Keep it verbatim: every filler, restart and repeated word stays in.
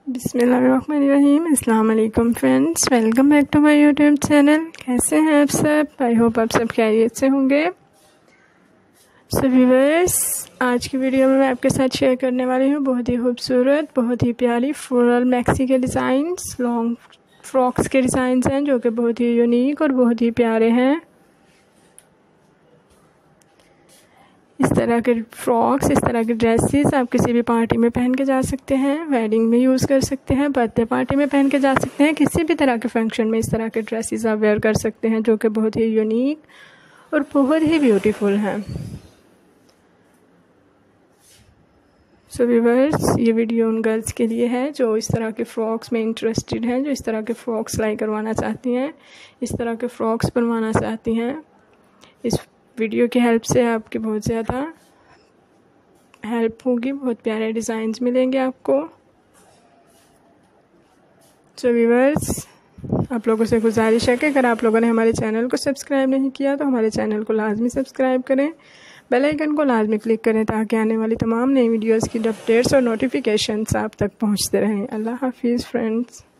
बिस्मिल्लाहिर्रहमानिर्रहीम। अस्सलाम वालेकुम friends, welcome back to my YouTube channel. कैसे हैं आप सब? आई होप आप सब खैरियत से होंगे। सो व्यूअर्स, आज की वीडियो में मैं आपके साथ शेयर करने वाली हूँ बहुत ही खूबसूरत, बहुत ही प्यारी फ्लोरल मैक्सी के डिज़ाइंस, लॉन्ग फ्रॉक्स के डिज़ाइंस हैं जो कि बहुत ही यूनिक और बहुत ही प्यारे हैं। इस तरह के फ्रॉक्स, इस तरह के ड्रेसेस आप किसी भी पार्टी में पहन के जा सकते हैं, वेडिंग में यूज़ कर सकते हैं, बर्थडे पार्टी में पहन के जा सकते हैं, किसी भी तरह के फंक्शन में इस तरह के ड्रेसेस आप वेयर कर सकते हैं जो कि बहुत ही यूनिक और बहुत ही ब्यूटीफुल हैं। सो व्यूअर्स, ये वीडियो उन गर्ल्स के लिए है जो इस तरह के फ़्रॉक्स में इंटरेस्टेड हैं, जो इस तरह के फ़्रॉक्स सिलाई करवाना चाहती हैं, इस तरह के फ़्रॉक्स बनवाना चाहती हैं। इस वीडियो की हेल्प से आपकी बहुत ज़्यादा हेल्प होगी, बहुत प्यारे डिज़ाइंस मिलेंगे आपको। सो व्यूअर्स, आप लोगों से गुजारिश है कि अगर आप लोगों ने हमारे चैनल को सब्सक्राइब नहीं किया तो हमारे चैनल को लाजमी सब्सक्राइब करें, बेल आइकन को लाजमी क्लिक करें ताकि आने वाली तमाम नई वीडियोज़ की अपडेट्स और नोटिफिकेशंस आप तक पहुँचते रहें। अल्लाह हाफिज़ फ्रेंड्स।